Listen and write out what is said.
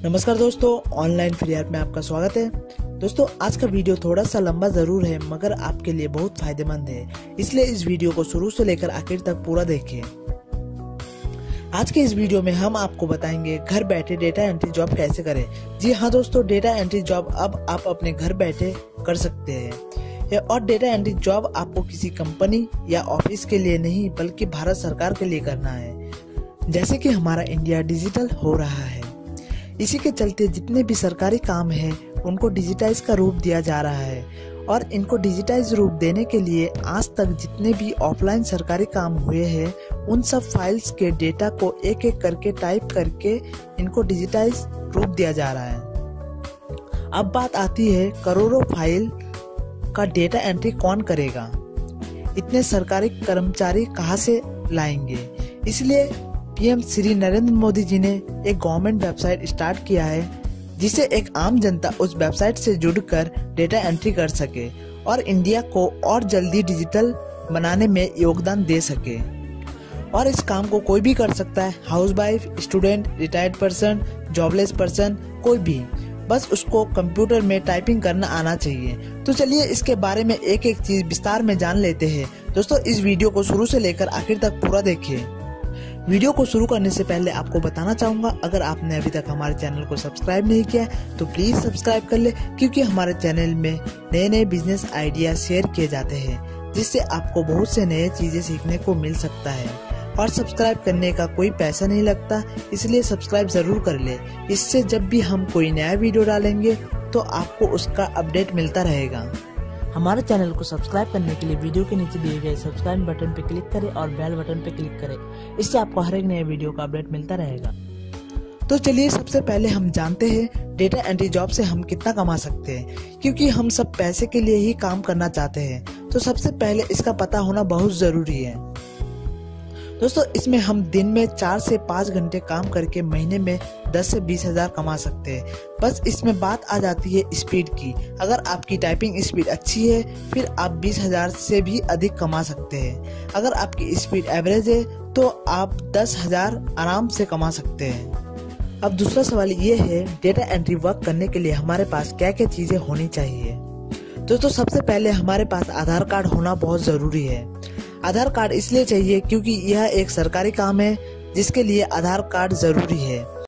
नमस्कार दोस्तों, online free app में आपका स्वागत है। दोस्तों, आज का वीडियो थोड़ा सा लंबा जरूर है मगर आपके लिए बहुत फायदेमंद है, इसलिए इस वीडियो को शुरू से लेकर आखिर तक पूरा देखें। आज के इस वीडियो में हम आपको बताएंगे घर बैठे डेटा एंट्री जॉब कैसे करें। जी हाँ दोस्तों, डेटा एंट्री जॉब अब आप अपने घर बैठे कर सकते हैं। और डेटा एंट्री जॉब आपको किसी कंपनी या ऑफिस के लिए नहीं बल्कि भारत सरकार के लिए करना है। जैसे कि हमारा इंडिया डिजिटल हो रहा है, इसी के चलते जितने भी सरकारी काम है उनको डिजिटाइज का रूप दिया जा रहा है। और इनको डिजिटाइज रूप देने के लिए आज तक जितने भी ऑफलाइन सरकारी काम हुए हैं उन सब फाइल्स के डेटा को एक एक करके टाइप करके इनको डिजिटाइज रूप दिया जा रहा है। अब बात आती है, करोड़ों फाइल का डेटा एंट्री कौन करेगा, इतने सरकारी कर्मचारी कहां से लाएंगे। इसलिए पीएम श्री नरेंद्र मोदी जी ने एक गवर्नमेंट वेबसाइट स्टार्ट किया है जिसे एक आम जनता उस वेबसाइट से जुड़कर डेटा एंट्री कर सके और इंडिया को और जल्दी डिजिटल बनाने में योगदान दे सके। और इस काम को कोई भी कर सकता है, housewife, student, retired person, jobless person, कोई भी, बस उसको कंप्यूटर में टाइपिंग करना आना चाहिए। तो चलिए इसके बारे में एक एक चीज विस्तार में जान लेते हैं। दोस्तों, इस वीडियो को शुरू से लेकर आखिर तक पूरा देखिए। वीडियो को शुरू करने से पहले आपको बताना चाहूंगा, अगर आपने अभी तक हमारे चैनल को सब्सक्राइब नहीं किया है तो प्लीज सब्सक्राइब कर ले, क्योंकि हमारे चैनल में नए नए बिजनेस आइडिया शेयर किए जाते हैं जिससे आपको बहुत से नए चीजें सीखने को मिल सकता है। और सब्सक्राइब करने का कोई पैसा नहीं लगता, इसलिए सब्सक्राइब जरूर कर ले। इससे जब भी हम कोई नया वीडियो डालेंगे तो आपको उसका अपडेट मिलता रहेगा। हमारे चैनल को सब्सक्राइब करने के लिए वीडियो के नीचे दिए गए सब्सक्राइब बटन पर क्लिक करें और बेल बटन पर क्लिक करें, इससे आपको हर एक नए वीडियो का अपडेट मिलता रहेगा। तो चलिए सबसे पहले हम जानते हैं डेटा एंट्री जॉब से हम कितना कमा सकते हैं, क्योंकि हम सब पैसे के लिए ही काम करना चाहते हैं। तो सबसे पहले इसका पता होना बहुत जरूरी है। दोस्तों, इसमें हम दिन में 4 से 5 घंटे काम करके महीने में 10 से 20 हजार कमा सकते हैं। बस इसमें बात आ जाती है स्पीड की। अगर आपकी टाइपिंग स्पीड अच्छी है फिर आप 20 हजार से भी अधिक कमा सकते हैं। अगर आपकी स्पीड एवरेज है तो आप 10 हजार आराम से कमा सकते हैं। अब दूसरा सवाल ये है, डेटा एंट्री वर्क करने के लिए हमारे पास क्या क्या चीजें होनी चाहिए। दोस्तों, सबसे पहले हमारे पास आधार कार्ड होना बहुत जरूरी है। आधार कार्ड इसलिए चाहिए क्योंकि यह एक सरकारी काम है जिसके लिए आधार कार्ड जरूरी है।